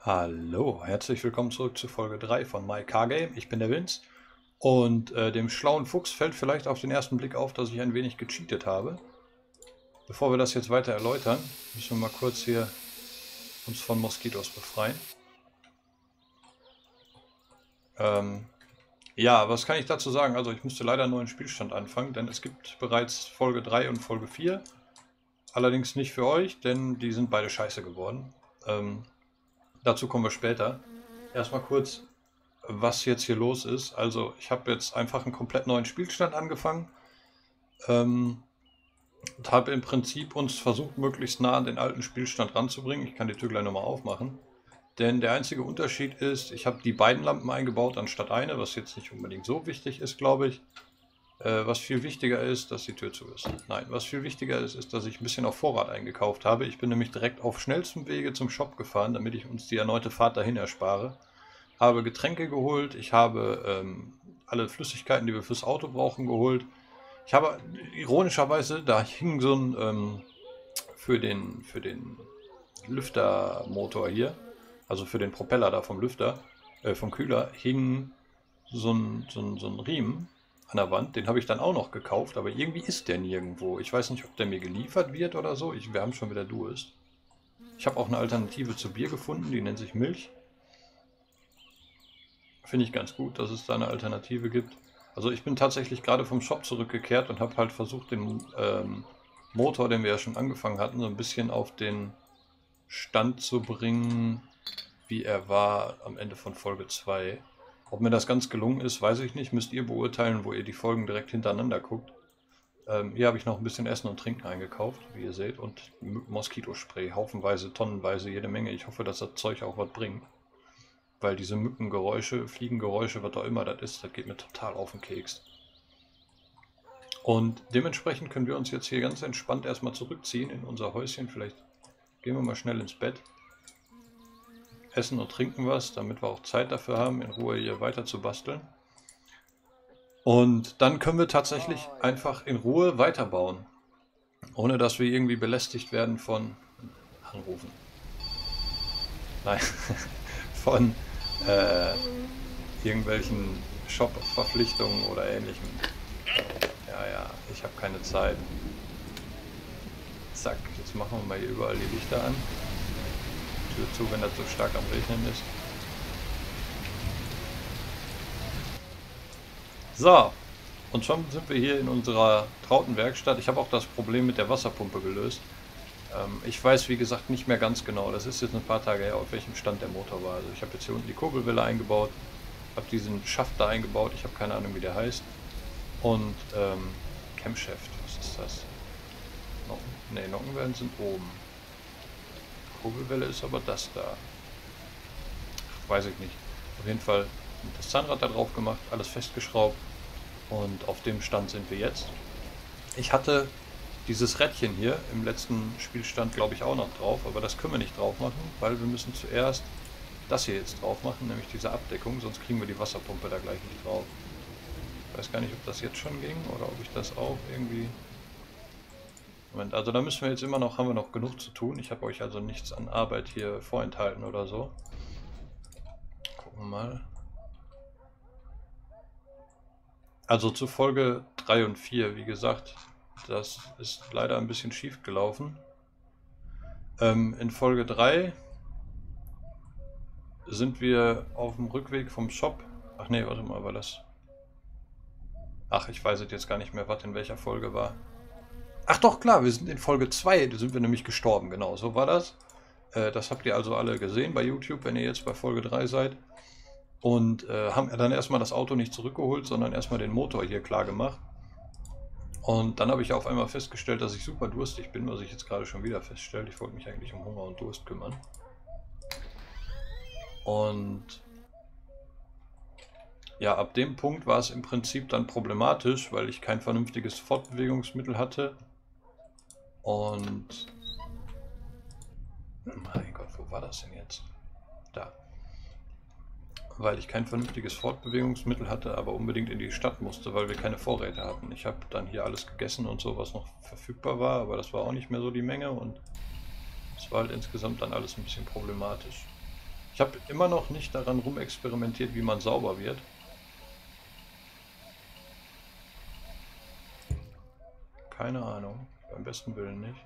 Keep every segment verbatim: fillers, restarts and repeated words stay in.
Hallo, herzlich willkommen zurück zu Folge drei von MyCarGame. Ich bin der Vince und äh, dem schlauen Fuchs fällt vielleicht auf den ersten Blick auf, dass ich ein wenig gecheatet habe. Bevor wir das jetzt weiter erläutern, müssen wir mal kurz hier uns von Moskitos befreien. Ähm, ja, was kann ich dazu sagen? Also ich musste leider einen neuen Spielstand anfangen, denn es gibt bereits Folge drei und Folge vier. Allerdings nicht für euch, denn die sind beide scheiße geworden. Ähm, dazu kommen wir später. Erstmal kurz, was jetzt hier los ist. Also ich habe jetzt einfach einen komplett neuen Spielstand angefangen ähm, und habe im Prinzip uns versucht, möglichst nah an den alten Spielstand ranzubringen. Ich kann die Tür gleich nochmal aufmachen. Denn der einzige Unterschied ist, ich habe die beiden Lampen eingebaut anstatt eine, was jetzt nicht unbedingt so wichtig ist, glaube ich. Äh, was viel wichtiger ist, dass die Tür zu ist. Nein, was viel wichtiger ist, ist, dass ich ein bisschen auf Vorrat eingekauft habe. Ich bin nämlich direkt auf schnellstem Wege zum Shop gefahren, damit ich uns die erneute Fahrt dahin erspare. Habe Getränke geholt, ich habe ähm, alle Flüssigkeiten, die wir fürs Auto brauchen, geholt. Ich habe ironischerweise, da hing so ein ähm, für den für den Lüftermotor hier, also für den Propeller da vom Lüfter, äh, vom Kühler, hing so ein, so ein, so ein Riemen an der Wand. Den habe ich dann auch noch gekauft, aber irgendwie ist der nirgendwo. Ich weiß nicht, ob der mir geliefert wird oder so. Ich, wir haben schon wieder Durst. Ich habe auch eine Alternative zu Bier gefunden, die nennt sich Milch. Finde ich ganz gut, dass es da eine Alternative gibt. Also ich bin tatsächlich gerade vom Shop zurückgekehrt und habe halt versucht, den ähm, Motor, den wir ja schon angefangen hatten, so ein bisschen auf den Stand zu bringen, wie er war am Ende von Folge zwei. Ob mir das ganz gelungen ist, weiß ich nicht. Müsst ihr beurteilen, wo ihr die Folgen direkt hintereinander guckt. Ähm, hier habe ich noch ein bisschen Essen und Trinken eingekauft, wie ihr seht. Und Moskitospray, haufenweise, tonnenweise, jede Menge. Ich hoffe, dass das Zeug auch was bringt. Weil diese Mückengeräusche, Fliegengeräusche, was auch immer das ist, das geht mir total auf den Keks. Und dementsprechend können wir uns jetzt hier ganz entspannt erstmal zurückziehen in unser Häuschen. Vielleicht gehen wir mal schnell ins Bett. Essen und trinken was, damit wir auch Zeit dafür haben, in Ruhe hier weiter zu basteln. Und dann können wir tatsächlich einfach in Ruhe weiterbauen. Ohne dass wir irgendwie belästigt werden von Anrufen. Nein, von äh, irgendwelchen Shop-Verpflichtungen oder ähnlichem. Ja, ja, ich habe keine Zeit. Zack, jetzt machen wir mal hier überall die Lichter an. Tür zu, wenn das so stark am Regnen ist. So, und schon sind wir hier in unserer trauten Werkstatt. Ich habe auch das Problem mit der Wasserpumpe gelöst. Ähm, ich weiß, wie gesagt, nicht mehr ganz genau. Das ist jetzt ein paar Tage her, auf welchem Stand der Motor war. Also ich habe jetzt hier unten die Kurbelwelle eingebaut, habe diesen Schaft da eingebaut. Ich habe keine Ahnung, wie der heißt. Und ähm, Camshaft, was ist das? Nocken? Ne, Nockenwellen sind oben. Kurbelwelle ist aber das da. Ach, weiß ich nicht. Auf jeden Fall das Zahnrad da drauf gemacht, alles festgeschraubt. Und auf dem Stand sind wir jetzt. Ich hatte dieses Rädchen hier im letzten Spielstand, glaube ich, auch noch drauf. Aber das können wir nicht drauf machen, weil wir müssen zuerst das hier jetzt drauf machen, nämlich diese Abdeckung. Sonst kriegen wir die Wasserpumpe da gleich nicht drauf. Ich weiß gar nicht, ob das jetzt schon ging oder ob ich das auch irgendwie... Moment, also da müssen wir jetzt immer noch, haben wir noch genug zu tun. Ich habe euch also nichts an Arbeit hier vorenthalten oder so. Gucken wir mal. Also zu Folge drei und vier, wie gesagt, das ist leider ein bisschen schief gelaufen. Ähm, in Folge drei sind wir auf dem Rückweg vom Shop. Ach nee, warte mal, war das... Ach, ich weiß jetzt gar nicht mehr, was in welcher Folge war. Ach doch, klar, wir sind in Folge zwei, da sind wir nämlich gestorben, genau, so war das. Äh, das habt ihr also alle gesehen bei YouTube, wenn ihr jetzt bei Folge drei seid. Und äh, haben dann erstmal das Auto nicht zurückgeholt, sondern erstmal den Motor hier klar gemacht. Und dann habe ich auf einmal festgestellt, dass ich super durstig bin, was ich jetzt gerade schon wieder feststelle. Ich wollte mich eigentlich um Hunger und Durst kümmern. Und ja, ab dem Punkt war es im Prinzip dann problematisch, weil ich kein vernünftiges Fortbewegungsmittel hatte. Und... Mein Gott, wo war das denn jetzt? Da. Weil ich kein vernünftiges Fortbewegungsmittel hatte, aber unbedingt in die Stadt musste, weil wir keine Vorräte hatten. Ich habe dann hier alles gegessen und so, was noch verfügbar war, aber das war auch nicht mehr so die Menge und es war halt insgesamt dann alles ein bisschen problematisch. Ich habe immer noch nicht daran rumexperimentiert, wie man sauber wird. Keine Ahnung. Beim besten Willen nicht.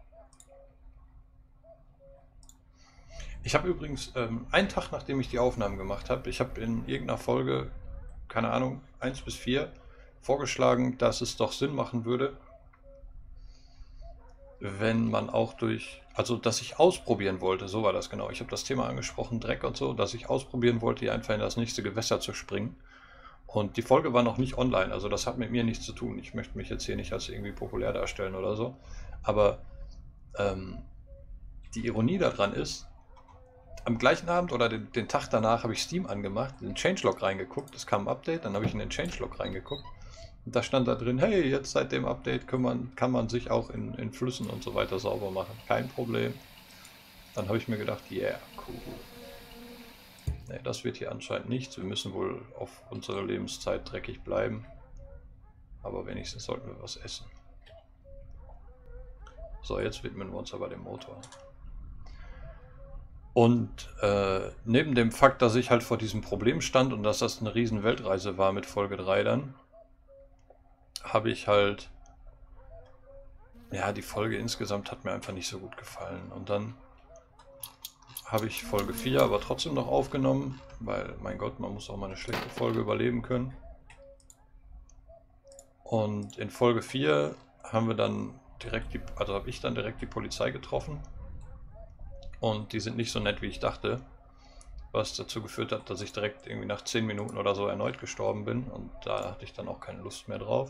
Ich habe übrigens ähm, einen Tag, nachdem ich die Aufnahmen gemacht habe, ich habe in irgendeiner Folge, keine Ahnung, eins bis vier, vorgeschlagen, dass es doch Sinn machen würde, wenn man auch durch, also dass ich ausprobieren wollte, so war das genau. Ich habe das Thema angesprochen, Dreck und so, dass ich ausprobieren wollte, hier einfach in das nächste Gewässer zu springen. Und die Folge war noch nicht online, also das hat mit mir nichts zu tun. Ich möchte mich jetzt hier nicht als irgendwie populär darstellen oder so. Aber ähm, die Ironie daran ist, am gleichen Abend oder den, den Tag danach habe ich Steam angemacht, in den Changelog reingeguckt, es kam ein Update, dann habe ich in den Changelog reingeguckt. Und da stand da drin, hey, jetzt seit dem Update kann man, kann man sich auch in, in Flüssen und so weiter sauber machen. Kein Problem. Dann habe ich mir gedacht, yeah, cool. Ne, das wird hier anscheinend nichts. Wir müssen wohl auf unsere Lebenszeit dreckig bleiben. Aber wenigstens sollten wir was essen. So, jetzt widmen wir uns aber dem Motor. Und äh, neben dem Fakt, dass ich halt vor diesem Problem stand und dass das eine riesen Weltreise war mit Folge drei dann, habe ich halt, ja, die Folge insgesamt hat mir einfach nicht so gut gefallen. Und dann habe ich Folge vier aber trotzdem noch aufgenommen, weil, mein Gott, man muss auch mal eine schlechte Folge überleben können. Und in Folge vier haben wir dann direkt die, also habe ich dann direkt die Polizei getroffen. Und die sind nicht so nett, wie ich dachte. Was dazu geführt hat, dass ich direkt irgendwie nach zehn Minuten oder so erneut gestorben bin. Und da hatte ich dann auch keine Lust mehr drauf.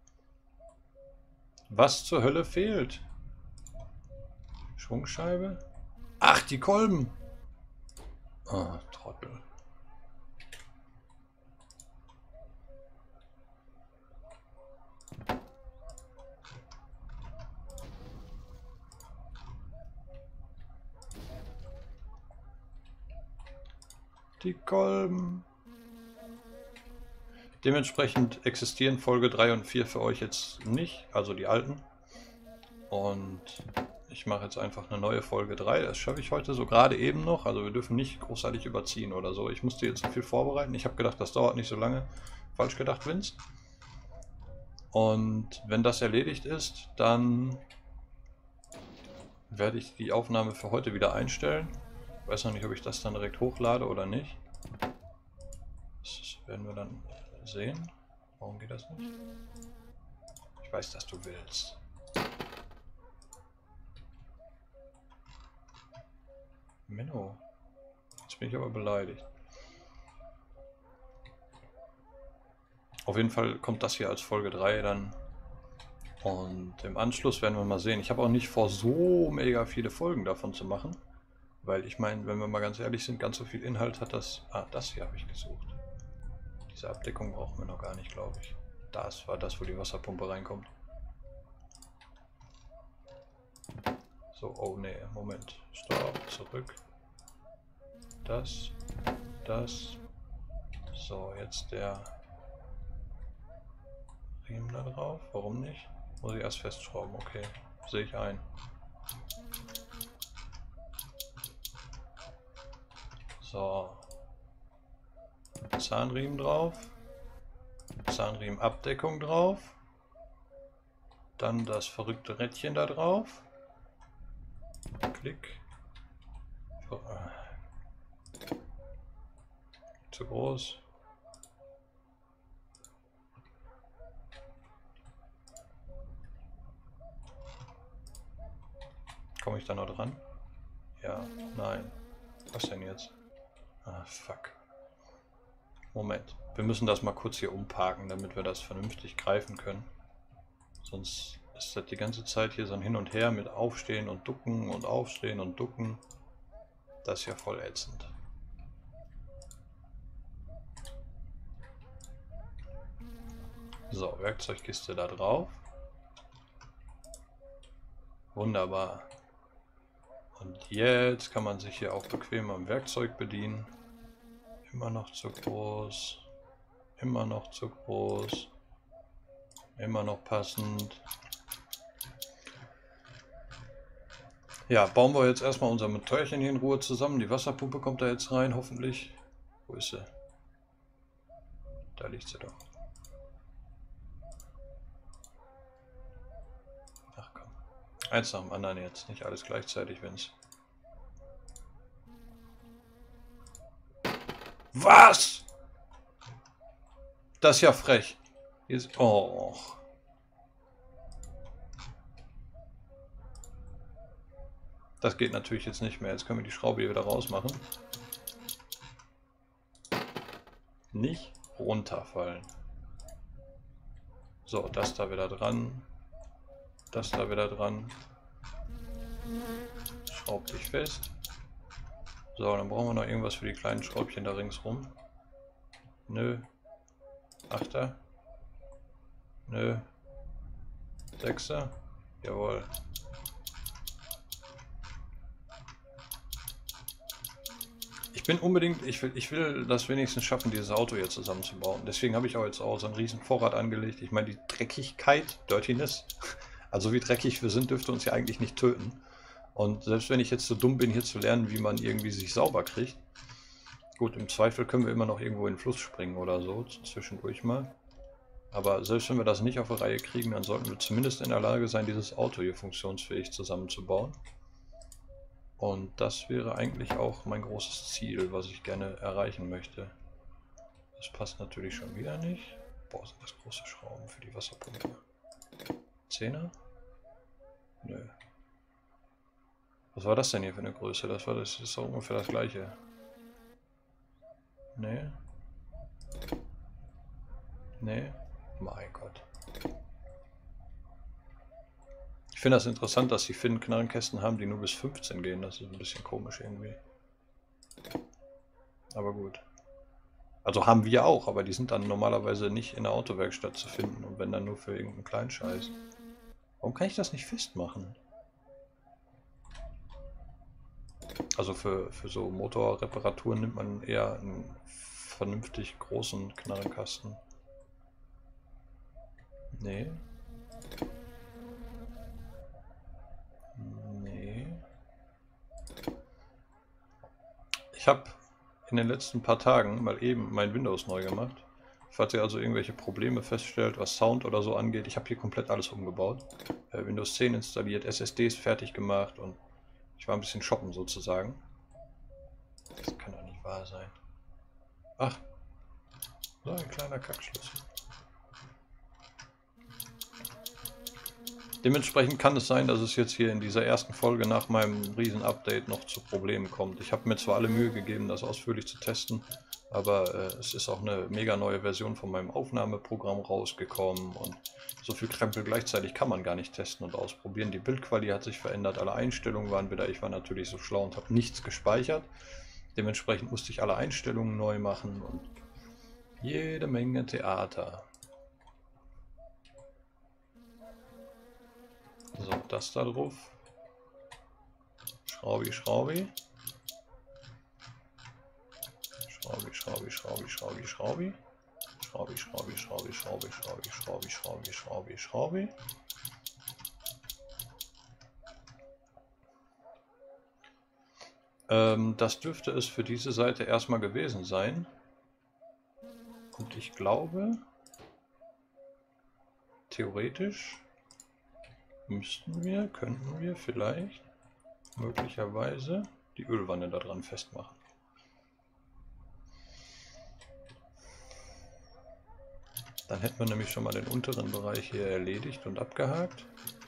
Was zur Hölle fehlt? Schwungscheibe? Ach, die Kolben! Oh, Trottel. Die Kolben. Dementsprechend existieren Folge drei und vier für euch jetzt nicht, also die alten. Und ich mache jetzt einfach eine neue Folge drei. Das schaffe ich heute so gerade eben noch. Also wir dürfen nicht großartig überziehen oder so. Ich musste jetzt so viel vorbereiten. Ich habe gedacht, das dauert nicht so lange. Falsch gedacht, Vince. Und wenn das erledigt ist, dann werde ich die Aufnahme für heute wieder einstellen. Ich weiß noch nicht, ob ich das dann direkt hochlade oder nicht. Das werden wir dann sehen. Warum geht das nicht? Ich weiß, dass du willst. Menno. Jetzt bin ich aber beleidigt. Auf jeden Fall kommt das hier als Folge drei dann. Und im Anschluss werden wir mal sehen. Ich habe auch nicht vor, so mega viele Folgen davon zu machen. Weil ich meine, wenn wir mal ganz ehrlich sind, ganz so viel Inhalt hat das... Ah, das hier habe ich gesucht. Diese Abdeckung brauchen wir noch gar nicht, glaube ich. Das war das, wo die Wasserpumpe reinkommt. So, oh ne, Moment. Stopp, zurück. Das, das. So, jetzt der Riemen da drauf. Warum nicht? Muss ich erst festschrauben, okay. Sehe ich ein. So. Zahnriemen drauf. Zahnriemenabdeckung drauf. Dann das verrückte Rädchen da drauf. Klick. Zu groß. Komme ich da noch dran? Ja, nein. Was denn jetzt? Ah, fuck. Moment. Wir müssen das mal kurz hier umparken, damit wir das vernünftig greifen können. Sonst ist das die ganze Zeit hier so ein Hin und Her mit Aufstehen und Ducken und Aufstehen und Ducken. Das ist ja voll ätzend. So, Werkzeugkiste da drauf. Wunderbar. Und jetzt kann man sich hier auch bequem am Werkzeug bedienen. Immer noch zu groß. Immer noch zu groß. Immer noch passend. Ja, bauen wir jetzt erstmal unser Motörchen hier in Ruhe zusammen. Die Wasserpumpe kommt da jetzt rein, hoffentlich. Wo ist sie? Da liegt sie doch. Ach komm. Eins nach dem anderen jetzt. Nicht alles gleichzeitig, wenn's. Was? Das ist ja frech. Hier ist. Oh. Das geht natürlich jetzt nicht mehr. Jetzt können wir die Schraube hier wieder rausmachen. Nicht runterfallen. So, das da wieder dran. Das da wieder dran. Schraub dich fest. So, dann brauchen wir noch irgendwas für die kleinen Schräubchen da ringsrum. Nö. Achter. Nö. Sechser. Jawohl. Ich bin unbedingt, ich will, ich will das wenigstens schaffen, dieses Auto hier zusammenzubauen. Deswegen habe ich auch jetzt auch so einen riesen Vorrat angelegt. Ich meine, die Dreckigkeit, Dirtiness, also wie dreckig wir sind, dürfte uns ja eigentlich nicht töten. Und selbst wenn ich jetzt so dumm bin, hier zu lernen, wie man irgendwie sich sauber kriegt, gut, im Zweifel können wir immer noch irgendwo in den Fluss springen oder so, zwischendurch mal. Aber selbst wenn wir das nicht auf die Reihe kriegen, dann sollten wir zumindest in der Lage sein, dieses Auto hier funktionsfähig zusammenzubauen. Und das wäre eigentlich auch mein großes Ziel, was ich gerne erreichen möchte. Das passt natürlich schon wieder nicht. Boah, sind das große Schrauben für die Wasserpumpe. Zehner? Nö. Was war das denn hier für eine Größe? Das war das ist doch ungefähr das gleiche. Nee. Nee. Mein Gott. Ich finde das interessant, dass die Finnen Knarrenkästen haben, die nur bis fünfzehn gehen. Das ist ein bisschen komisch irgendwie. Aber gut. Also haben wir auch, aber die sind dann normalerweise nicht in der Autowerkstatt zu finden. Und wenn dann nur für irgendeinen kleinen Scheiß. Warum kann ich das nicht festmachen? Also für, für so Motorreparaturen nimmt man eher einen vernünftig großen Knarrenkasten. Nee. Nee. Ich habe in den letzten paar Tagen mal eben mein Windows neu gemacht. Falls ihr also irgendwelche Probleme feststellt, was Sound oder so angeht, ich habe hier komplett alles umgebaut. Äh, Windows zehn installiert, S S Ds fertig gemacht und ich war ein bisschen shoppen sozusagen. Das kann doch nicht wahr sein. Ach, so ein kleiner Kackschlüssel. Dementsprechend kann es sein, dass es jetzt hier in dieser ersten Folge nach meinem Riesen-Update noch zu Problemen kommt. Ich habe mir zwar alle Mühe gegeben, das ausführlich zu testen, aber äh, es ist auch eine mega neue Version von meinem Aufnahmeprogramm rausgekommen und so viel Krempel gleichzeitig kann man gar nicht testen und ausprobieren. Die Bildqualität hat sich verändert, alle Einstellungen waren wieder, ich war natürlich so schlau und habe nichts gespeichert. Dementsprechend musste ich alle Einstellungen neu machen und jede Menge Theater. So, das da drauf. Schraubi, Schraubi. Schraubi, Schraubi, Schraubi, Schraubi, Schraubi. Schraubi, Schraubi, Schraubi, Schraubi, Schraubi, Schraubi, Schraubi, Schraubi, Schraubi. Ähm, das dürfte es für diese Seite erstmal gewesen sein. Und ich glaube, theoretisch müssten wir, könnten wir vielleicht möglicherweise die Ölwanne da dran festmachen. Dann hätten wir nämlich schon mal den unteren Bereich hier erledigt und abgehakt.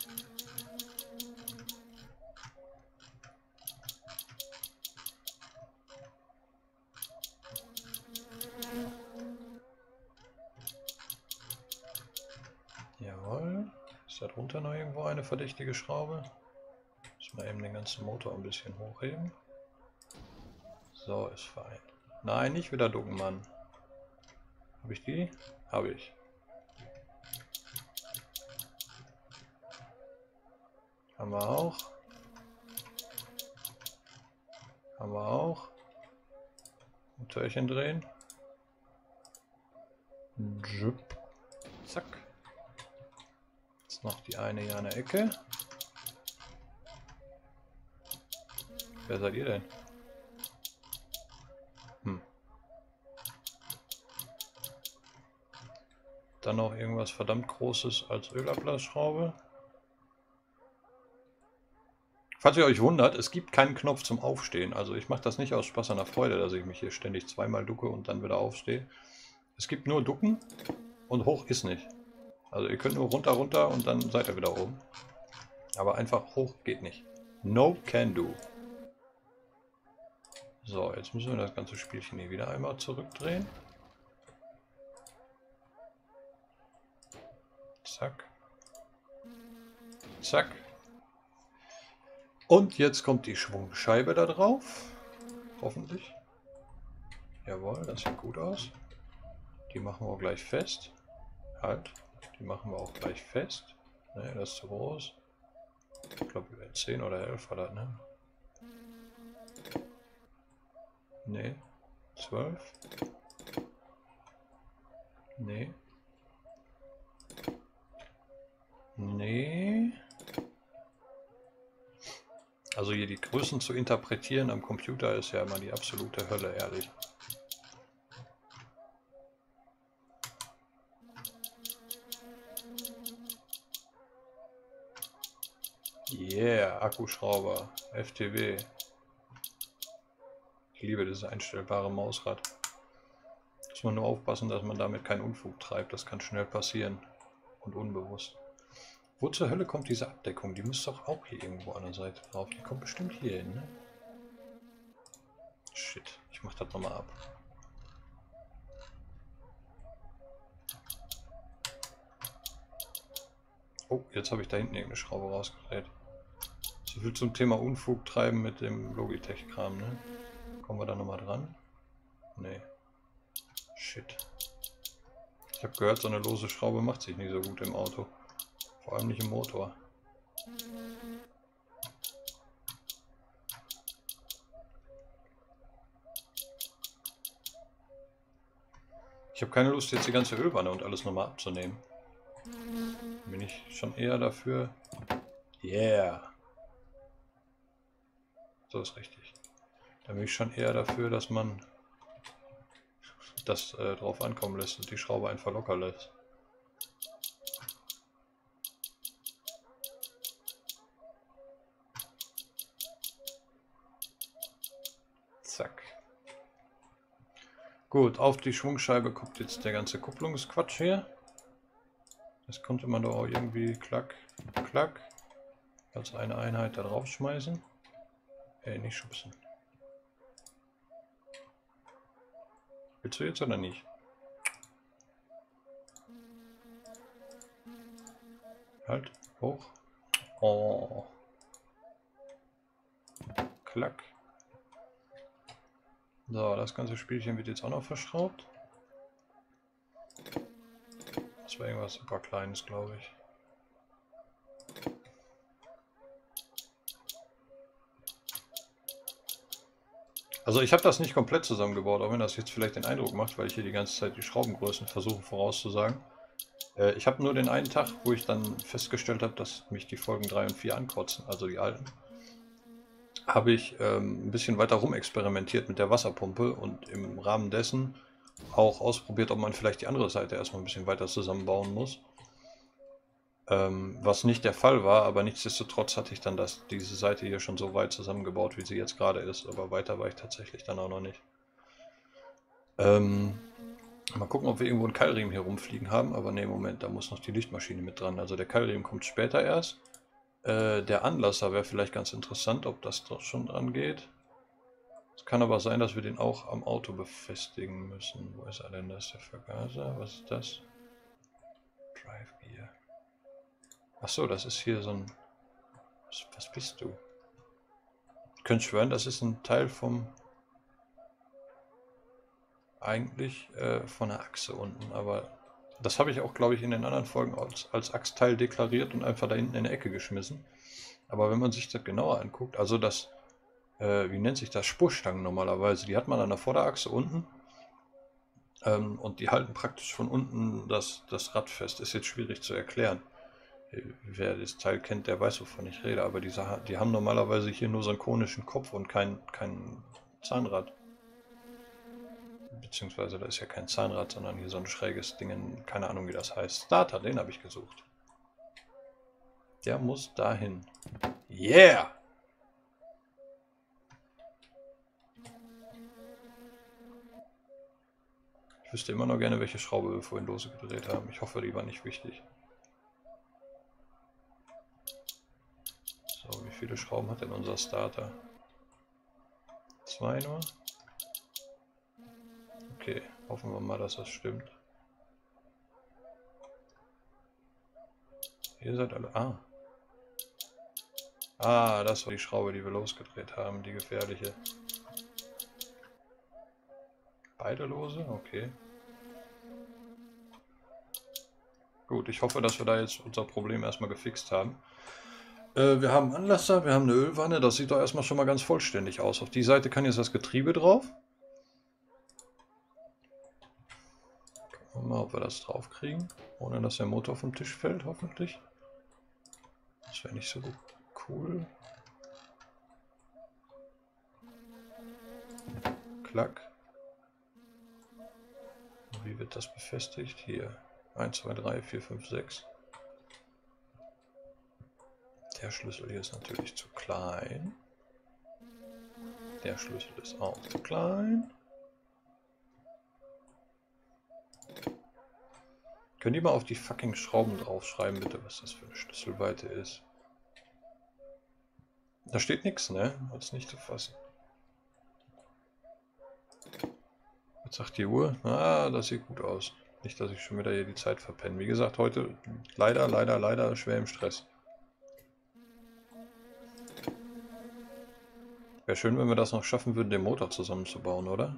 Jawohl. Ist da drunter noch irgendwo eine verdächtige Schraube? Müssen wir eben den ganzen Motor ein bisschen hochheben. So, ist fein. Nein, nicht wieder ducken, Mann. Habe ich die? Habe ich. Haben wir auch. Haben wir auch. Motörchen drehen. Jupp. Zack. Jetzt noch die eine hier an der Ecke. Wer seid ihr denn? Hm. Dann noch irgendwas verdammt Großes als Ölablassschraube. Falls ihr euch wundert, es gibt keinen Knopf zum Aufstehen. Also ich mache das nicht aus Spaß an der Freude, dass ich mich hier ständig zweimal ducke und dann wieder aufstehe. Es gibt nur Ducken und hoch ist nicht. Also ihr könnt nur runter, runter und dann seid ihr wieder oben. Aber einfach hoch geht nicht. No can do. So, jetzt müssen wir das ganze Spielchen hier wieder einmal zurückdrehen. Zack. Zack. Und jetzt kommt die Schwungscheibe da drauf. Hoffentlich. Jawohl, das sieht gut aus. Die machen wir gleich fest. Halt. Die machen wir auch gleich fest. Ne, das ist zu groß. Ich glaube über zehn oder elf war das, ne? Ne. zwölf. Ne. Nee. Also hier die Größen zu interpretieren am Computer ist ja immer die absolute Hölle, ehrlich. Yeah, Akkuschrauber, F T W. Ich liebe dieses einstellbare Mausrad. Muss man nur aufpassen, dass man damit keinen Unfug treibt. Das kann schnell passieren und unbewusst. Wo zur Hölle kommt diese Abdeckung? Die muss doch auch hier irgendwo an der Seite drauf. Die kommt bestimmt hier hin, ne? Shit, ich mach das nochmal ab. Oh, jetzt habe ich da hinten irgendeine Schraube rausgedreht. So viel zum Thema Unfug treiben mit dem Logitech-Kram, ne? Kommen wir da nochmal dran? Nee. Shit. Ich habe gehört, so eine lose Schraube macht sich nicht so gut im Auto. Vor allem nicht im Motor. Ich habe keine Lust, jetzt die ganze Ölwanne und alles nochmal abzunehmen. Bin ich schon eher dafür. Yeah. So ist richtig. Da bin ich schon eher dafür, dass man das äh, drauf ankommen lässt und die Schraube einfach locker lässt. Zack. Gut, auf die Schwungscheibe kommt jetzt der ganze Kupplungsquatsch hier. Das konnte man doch auch irgendwie klack, klack, als eine Einheit da drauf schmeißen. Ey, nicht schubsen. Willst du jetzt oder nicht? Halt, hoch. Oh. Klack. So, das ganze Spielchen wird jetzt auch noch verschraubt. Das war irgendwas super Kleines, glaube ich. Also ich habe das nicht komplett zusammengebaut, auch wenn das jetzt vielleicht den Eindruck macht, weil ich hier die ganze Zeit die Schraubengrößen versuche vorauszusagen. Äh, ich habe nur den einen Tag, wo ich dann festgestellt habe, dass mich die Folgen drei und vier ankotzen, also die alten. Habe ich ähm, ein bisschen weiter rumexperimentiert mit der Wasserpumpe und im Rahmen dessen auch ausprobiert, ob man vielleicht die andere Seite erstmal ein bisschen weiter zusammenbauen muss. Ähm, was nicht der Fall war, aber nichtsdestotrotz hatte ich dann das, diese Seite hier schon so weit zusammengebaut, wie sie jetzt gerade ist. Aber weiter war ich tatsächlich dann auch noch nicht. Ähm, mal gucken, ob wir irgendwo einen Keilriemen hier rumfliegen haben. Aber ne, Moment, da muss noch die Lichtmaschine mit dran. Also der Keilriemen kommt später erst. Äh, der Anlasser wäre vielleicht ganz interessant, ob das doch schon dran geht. Es kann aber sein, dass wir den auch am Auto befestigen müssen. Wo ist er denn? Das ist der Vergaser. Was ist das? Drive Gear. Achso, das ist hier so ein... Was, was bist du? Ich könnte schwören, das ist ein Teil vom... Eigentlich äh, von der Achse unten, aber... Das habe ich auch, glaube ich, in den anderen Folgen als, als Achsteil deklariert und einfach da hinten in die Ecke geschmissen. Aber wenn man sich das genauer anguckt, also das... Äh, wie nennt sich das? Spurstangen normalerweise. Die hat man an der Vorderachse unten. Ähm, und die halten praktisch von unten das, das Rad fest. Ist jetzt schwierig zu erklären. Wer das Teil kennt, der weiß, wovon ich rede, aber die, Sache, die haben normalerweise hier nur so einen konischen Kopf und kein, kein Zahnrad. Beziehungsweise da ist ja kein Zahnrad, sondern hier so ein schräges Ding, keine Ahnung wie das heißt. Starter, den habe ich gesucht. Der muss dahin. Yeah! Ich wüsste immer noch gerne, welche Schraube wir vorhin losgedreht haben. Ich hoffe, die war nicht wichtig. So, wie viele Schrauben hat denn unser Starter? Zwei nur? Okay, hoffen wir mal, dass das stimmt. Ihr seid alle... Ah. Ah, das war die Schraube, die wir losgedreht haben, die gefährliche. Beide lose? Okay. Gut, ich hoffe, dass wir da jetzt unser Problem erstmal gefixt haben. Äh, wir haben Anlasser, wir haben eine Ölwanne, das sieht doch erstmal schon mal ganz vollständig aus. Auf die Seite kann jetzt das Getriebe drauf. Gucken wir mal, ob wir das drauf kriegen, ohne dass der Motor vom Tisch fällt, hoffentlich. Das wäre nicht so cool. Klack. Wie wird das befestigt? Hier. eins, zwei, drei, vier, fünf, sechs. Der Schlüssel hier ist natürlich zu klein. Der Schlüssel ist auch zu klein. Können die mal auf die fucking Schrauben draufschreiben, bitte, was das für eine Schlüsselweite ist? Da steht nichts, ne? Das ist nicht zu fassen. Was sagt die Uhr? Ah, das sieht gut aus. Nicht, dass ich schon wieder hier die Zeit verpenne. Wie gesagt, heute leider, leider, leider schwer im Stress. Wäre schön, wenn wir das noch schaffen würden, den Motor zusammenzubauen, oder?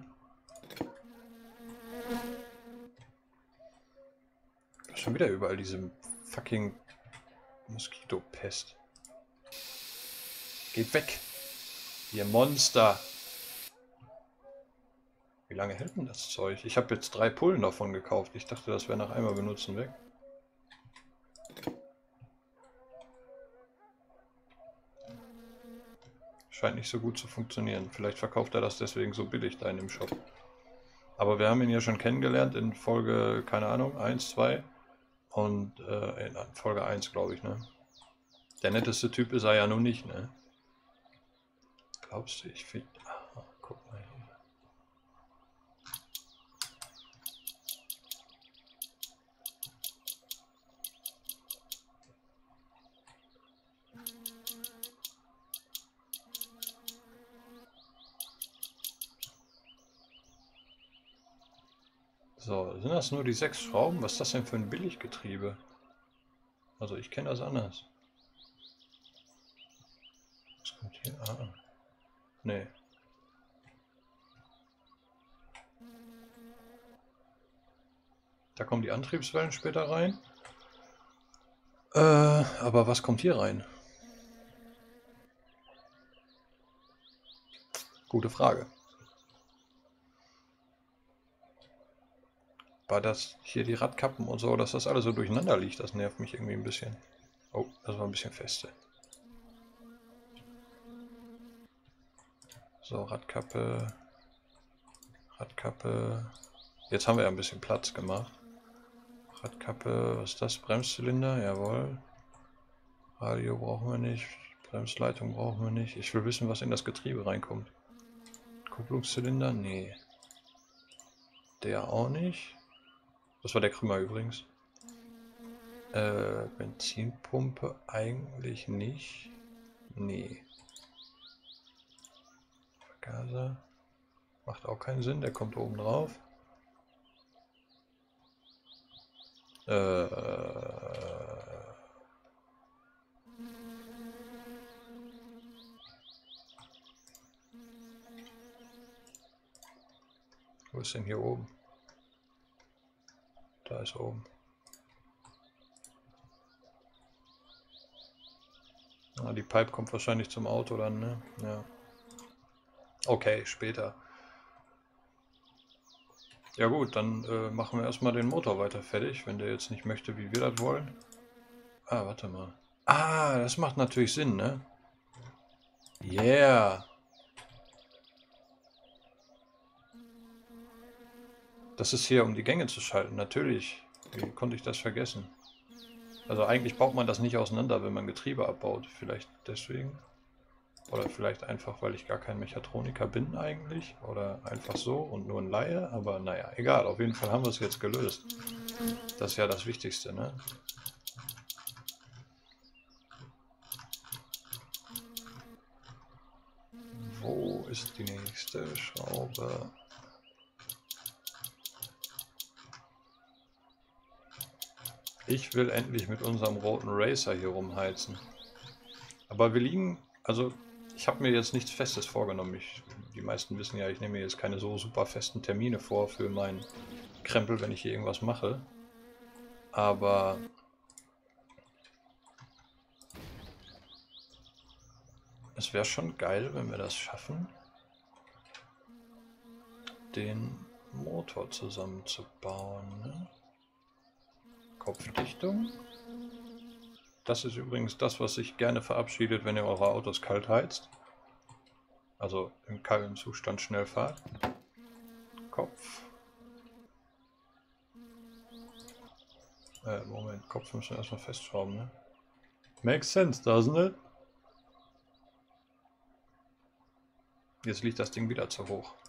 Schon wieder überall diese fucking Moskitopest. Geht weg! Ihr Monster! Wie lange hält denn das Zeug? Ich habe jetzt drei Pullen davon gekauft. Ich dachte, das wäre nach einmal benutzen weg. Scheint nicht so gut zu funktionieren. Vielleicht verkauft er das deswegen so billig da in dem Shop. Aber wir haben ihn ja schon kennengelernt in Folge, keine Ahnung, eins, zwei und äh, in Folge eins, glaube ich, ne? Der netteste Typ ist er ja nun nicht, ne? Glaubst du, ich finde... Ah, guck mal hier. So, sind das nur die sechs Schrauben? Was ist das denn für ein Billiggetriebe? Also ich kenne das anders. Was kommt hier? Ah. Nee. Da kommen die Antriebswellen später rein. Äh, aber was kommt hier rein? Gute Frage. War das hier die Radkappen und so, dass das alles so durcheinander liegt, das nervt mich irgendwie ein bisschen. Oh, das war ein bisschen feste. So, Radkappe. Radkappe. Jetzt haben wir ja ein bisschen Platz gemacht. Radkappe, was ist das? Bremszylinder, jawohl. Radio brauchen wir nicht. Bremsleitung brauchen wir nicht. Ich will wissen, was in das Getriebe reinkommt. Kupplungszylinder? Nee. Der auch nicht. Das war der Krümmer übrigens. Äh, Benzinpumpe eigentlich nicht. Nee. Vergaser. Macht auch keinen Sinn, der kommt oben drauf. Äh. Wo ist denn hier oben? Da ist oben. Ah, die Pipe kommt wahrscheinlich zum Auto dann, ne? Ja. Okay, später. Ja gut, dann äh, machen wir erstmal den Motor weiter fertig, wenn der jetzt nicht möchte, wie wir das wollen. Ah, warte mal. Ah, das macht natürlich Sinn, ne? Yeah. Das ist hier, um die Gänge zu schalten, natürlich. Wie konnte ich das vergessen? Also eigentlich baut man das nicht auseinander, wenn man Getriebe abbaut. Vielleicht deswegen. Oder vielleicht einfach, weil ich gar kein Mechatroniker bin eigentlich. Oder einfach so und nur ein Laie. Aber naja, egal. Auf jeden Fall haben wir es jetzt gelöst. Das ist ja das Wichtigste, ne? Wo ist die nächste Schraube? Ich will endlich mit unserem roten Racer hier rumheizen. Aber wir liegen, also ich habe mir jetzt nichts Festes vorgenommen. Ich, die meisten wissen ja, ich nehme mir jetzt keine so super festen Termine vor für meinen Krempel, wenn ich hier irgendwas mache. Aber es wäre schon geil, wenn wir das schaffen, den Motor zusammenzubauen. Ne? Kopfdichtung. Das ist übrigens das, was sich gerne verabschiedet, wenn ihr eure Autos kalt heizt. Also im kalten Zustand schnell fahrt. Kopf. Äh, Moment, Kopf müssen wir erstmal festschrauben, ne? Makes sense, doesn't it? Jetzt liegt das Ding wieder zu hoch.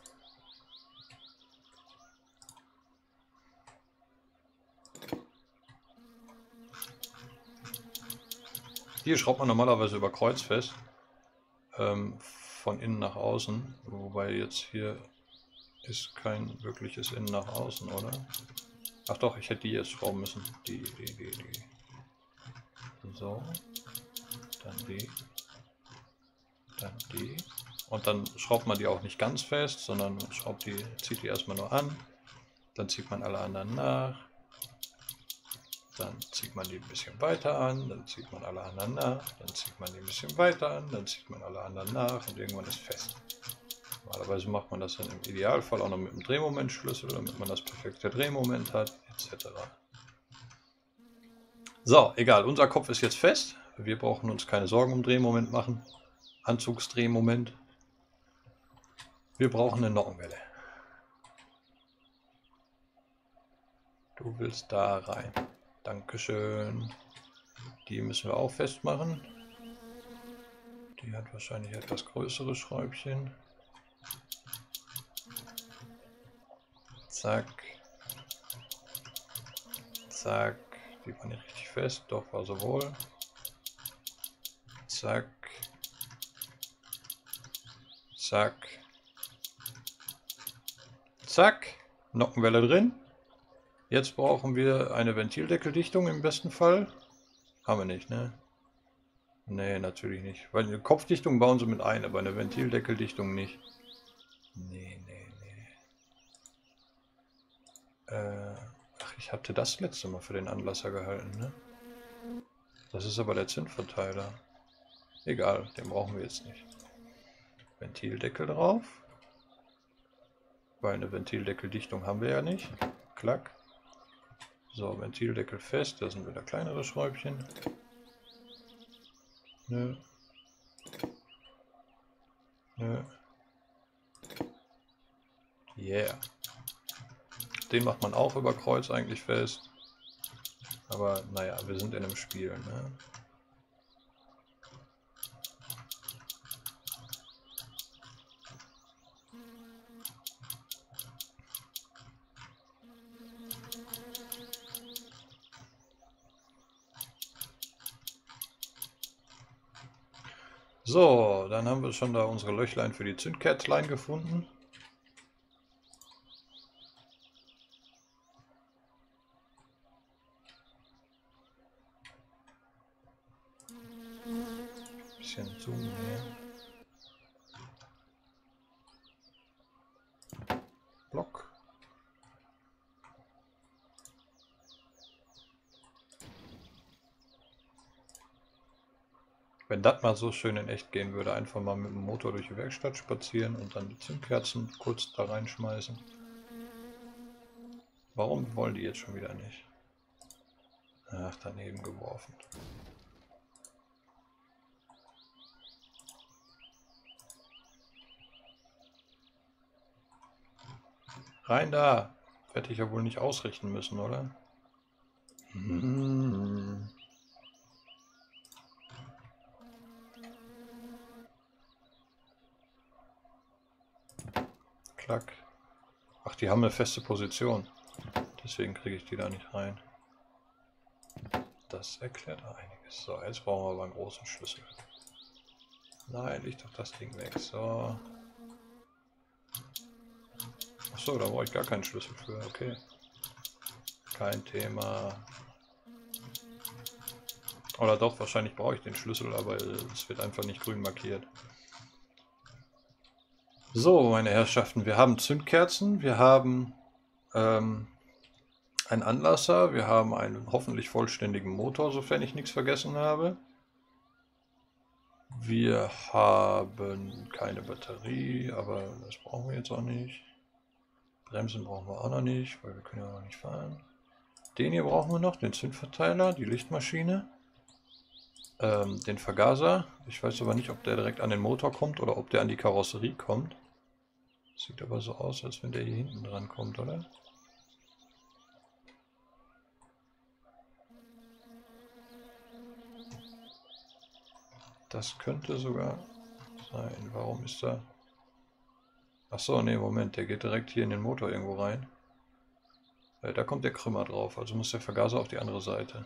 Hier schraubt man normalerweise über Kreuz fest. Ähm, von innen nach außen. Wobei jetzt hier ist kein wirkliches Innen nach außen, oder? Ach doch, ich hätte die jetzt schrauben müssen. Die, die, die, die. So. Dann die. Dann die. Und dann schraubt man die auch nicht ganz fest, sondern man schraubt die, zieht die erstmal nur an. Dann zieht man alle anderen nach. Dann zieht man die ein bisschen weiter an, dann zieht man alle anderen nach, dann zieht man die ein bisschen weiter an, dann zieht man alle anderen nach und irgendwann ist fest. Normalerweise macht man das dann im Idealfall auch noch mit einem Drehmomentschlüssel, damit man das perfekte Drehmoment hat, et cetera. So, egal, unser Kopf ist jetzt fest. Wir brauchen uns keine Sorgen um Drehmoment machen. Anzugsdrehmoment. Wir brauchen eine Nockenwelle. Du willst da rein. Dankeschön. Die müssen wir auch festmachen. Die hat wahrscheinlich etwas größere Schräubchen. Zack. Zack. Die war nicht richtig fest, doch war so wohl. Zack. Zack. Zack. Nockenwelle drin. Jetzt brauchen wir eine Ventildeckeldichtung im besten Fall. Haben wir nicht, ne? Nee, natürlich nicht. Weil eine Kopfdichtung bauen sie mit ein, aber eine Ventildeckeldichtung nicht. Nee, nee, nee. Äh, ach, ich hatte das letzte Mal für den Anlasser gehalten, ne? Das ist aber der Zündverteiler. Egal, den brauchen wir jetzt nicht. Ventildeckel drauf. Weil eine Ventildeckeldichtung haben wir ja nicht. Klack. So, Ventildeckel fest. Da sind wieder kleinere Schräubchen. Nö. Nö. Yeah. Den macht man auch über Kreuz eigentlich fest. Aber naja, wir sind in einem Spiel, ne? So, dann haben wir schon da unsere Löchlein für die Zündkerzlein gefunden. Bisschen zoomen hier. Block. Wenn das mal so schön in echt gehen würde, einfach mal mit dem Motor durch die Werkstatt spazieren und dann die Zündkerzen kurz da reinschmeißen. Warum wollen die jetzt schon wieder nicht? Ach, daneben geworfen. Rein da! Hätte ich ja wohl nicht ausrichten müssen, oder? Hm. Klack. Ach, die haben eine feste Position. Deswegen kriege ich die da nicht rein. Das erklärt einiges. So, jetzt brauchen wir aber einen großen Schlüssel. Nein, liegt doch das Ding weg. So. Achso, da brauche ich gar keinen Schlüssel für. Okay. Kein Thema. Oder doch, wahrscheinlich brauche ich den Schlüssel, aber es wird einfach nicht grün markiert. So, meine Herrschaften, wir haben Zündkerzen, wir haben ähm, einen Anlasser, wir haben einen hoffentlich vollständigen Motor, sofern ich nichts vergessen habe. Wir haben keine Batterie, aber das brauchen wir jetzt auch nicht. Bremsen brauchen wir auch noch nicht, weil wir können ja noch nicht fahren. Den hier brauchen wir noch, den Zündverteiler, die Lichtmaschine, ähm, den Vergaser. Ich weiß aber nicht, ob der direkt an den Motor kommt oder ob der an die Karosserie kommt. Sieht aber so aus, als wenn der hier hinten dran kommt, oder? Das könnte sogar sein. Warum ist da... Achso, nee, Moment, der geht direkt hier in den Motor irgendwo rein. Äh, da kommt der Krümmer drauf, also muss der Vergaser auf die andere Seite.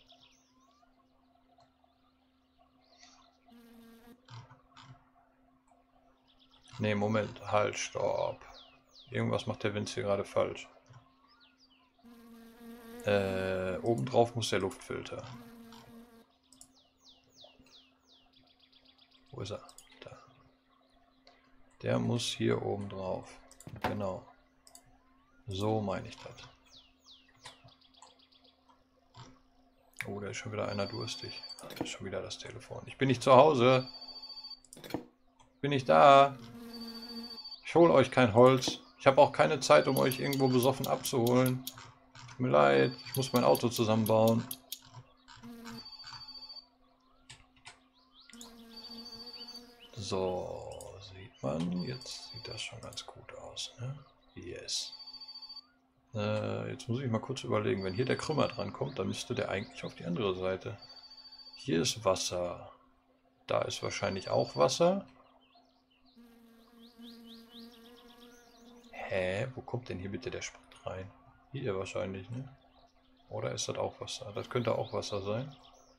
Nee, Moment, halt, stopp. Irgendwas macht der Vince hier gerade falsch. Äh, obendrauf muss der Luftfilter. Wo ist er? Da. Der muss hier oben drauf. Genau. So meine ich das. Oh, da ist schon wieder einer durstig. Das ist schon wieder das Telefon. Ich bin nicht zu Hause. Bin nicht da. Ich hole euch kein Holz. Ich habe auch keine Zeit, um euch irgendwo besoffen abzuholen. Tut mir leid, ich muss mein Auto zusammenbauen. So, sieht man. Jetzt sieht das schon ganz gut aus, ne? Yes. Äh, jetzt muss ich mal kurz überlegen. Wenn hier der Krümmer dran kommt, dann müsste der eigentlich auf die andere Seite. Hier ist Wasser. Da ist wahrscheinlich auch Wasser. Hä? Wo kommt denn hier bitte der Sprit rein? Hier wahrscheinlich, ne? Oder ist das auch Wasser? Das könnte auch Wasser sein.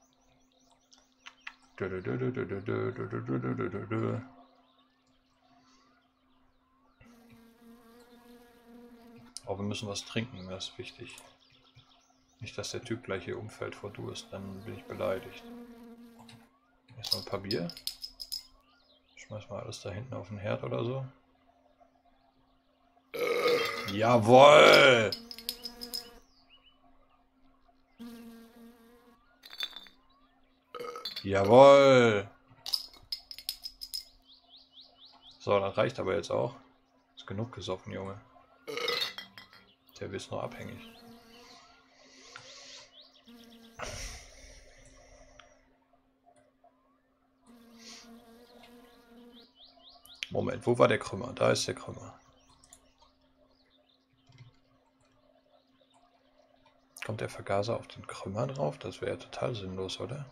Aber wir müssen was trinken, das ist wichtig. Nicht, dass der Typ gleich hier umfällt vor Durst, dann bin ich beleidigt. Erstmal ein paar Bier. Schmeiß mal alles da hinten auf den Herd oder so. Jawohl! Jawohl! So, das reicht aber jetzt auch. Ist genug gesoffen, Junge. Der wird noch abhängig. Moment, wo war der Krümmer? Da ist der Krümmer. Kommt der Vergaser auf den Krümmer drauf? Das wäre ja total sinnlos, oder?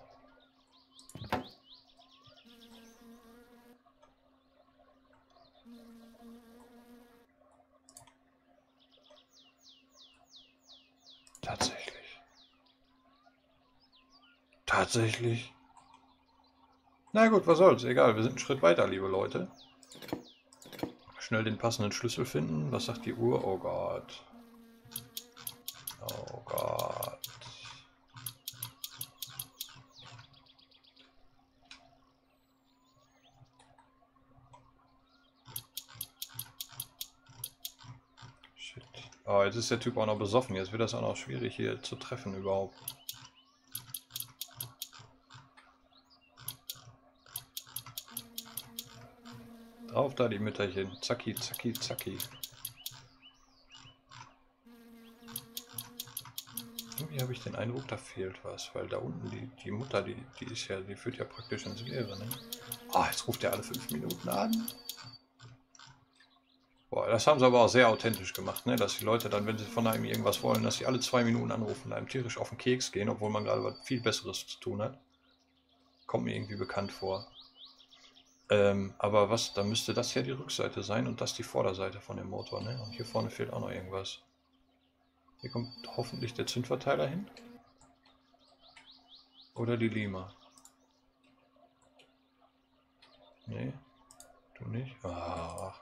Tatsächlich. Tatsächlich. Na gut, was soll's. Egal, wir sind einen Schritt weiter, liebe Leute. Schnell den passenden Schlüssel finden. Was sagt die Uhr? Oh Gott. Oh Gott. Shit. Oh, jetzt ist der Typ auch noch besoffen. Jetzt wird das auch noch schwierig hier zu treffen überhaupt. Drauf da die Mütterchen. Zacki, zacki, zacki. Irgendwie habe ich den Eindruck, da fehlt was, weil da unten die, die Mutter, die, die ist ja, die führt ja praktisch ins Leere, ne? Ah, jetzt ruft er alle fünf Minuten an. Boah, das haben sie aber auch sehr authentisch gemacht, ne? Dass die Leute dann, wenn sie von einem irgendwas wollen, dass sie alle zwei Minuten anrufen und einem tierisch auf den Keks gehen, obwohl man gerade was viel Besseres zu tun hat. Kommt mir irgendwie bekannt vor. Ähm, aber was, dann müsste das ja die Rückseite sein und das die Vorderseite von dem Motor, ne? Und hier vorne fehlt auch noch irgendwas. Hier kommt hoffentlich der Zündverteiler hin. Oder die Lima. Nee, du nicht? Ach.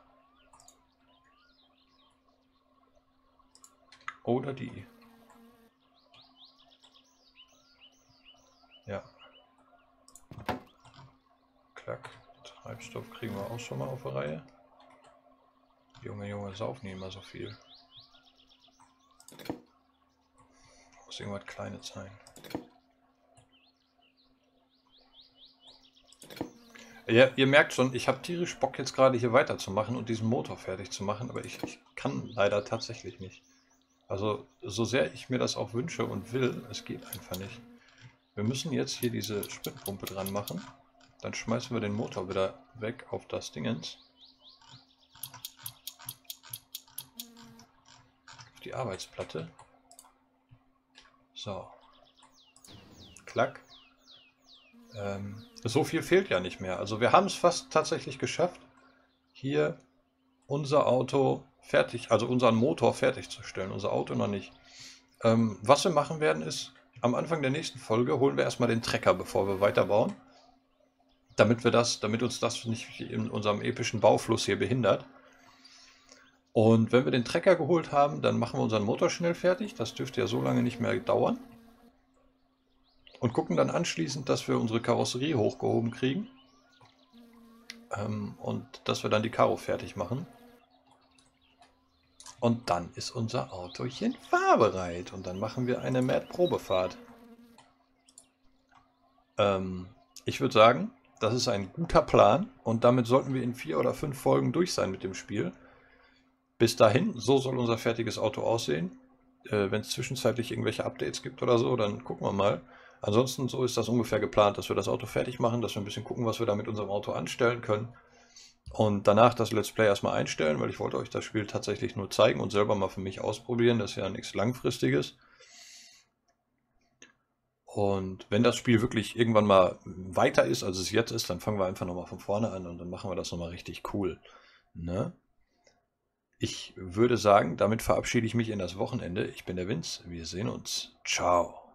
Oder die. Ja. Klack. Treibstoff kriegen wir auch schon mal auf die Reihe. Junge, Junge, saufen nicht immer so viel. Muss irgendwas Kleines sein. Ja, ihr merkt schon, ich habe tierisch Bock jetzt gerade hier weiterzumachen und diesen Motor fertig zu machen, aber ich, ich kann leider tatsächlich nicht. Also so sehr ich mir das auch wünsche und will, es geht einfach nicht. Wir müssen jetzt hier diese Spritpumpe dran machen. Dann schmeißen wir den Motor wieder weg auf das Dingens. Auf die Arbeitsplatte. So. Klack. Ähm, so viel fehlt ja nicht mehr. Also wir haben es fast tatsächlich geschafft, hier unser Auto fertig, also unseren Motor fertigzustellen. Unser Auto noch nicht. Ähm, was wir machen werden ist, am Anfang der nächsten Folge holen wir erstmal den Trecker, bevor wir weiterbauen. Damit wir das, damit uns das nicht in unserem epischen Baufluss hier behindert. Und wenn wir den Trecker geholt haben, dann machen wir unseren Motor schnell fertig. Das dürfte ja so lange nicht mehr dauern. Und gucken dann anschließend, dass wir unsere Karosserie hochgehoben kriegen. Ähm, und dass wir dann die Karo fertig machen. Und dann ist unser Autochen fahrbereit. Und dann machen wir eine Mad-Probefahrt. Ähm, ich würde sagen, das ist ein guter Plan. Und damit sollten wir in vier oder fünf Folgen durch sein mit dem Spiel. Bis dahin, so soll unser fertiges Auto aussehen. Äh, wenn es zwischenzeitlich irgendwelche Updates gibt oder so, dann gucken wir mal. Ansonsten, so ist das ungefähr geplant, dass wir das Auto fertig machen, dass wir ein bisschen gucken, was wir da mit unserem Auto anstellen können. Und danach das Let's Play erstmal einstellen, weil ich wollte euch das Spiel tatsächlich nur zeigen und selber mal für mich ausprobieren. Das ist ja nichts Langfristiges. Und wenn das Spiel wirklich irgendwann mal weiter ist, als es jetzt ist, dann fangen wir einfach nochmal von vorne an und dann machen wir das nochmal richtig cool. Ne? Ich würde sagen, damit verabschiede ich mich in das Wochenende. Ich bin der Vince. Wir sehen uns. Ciao.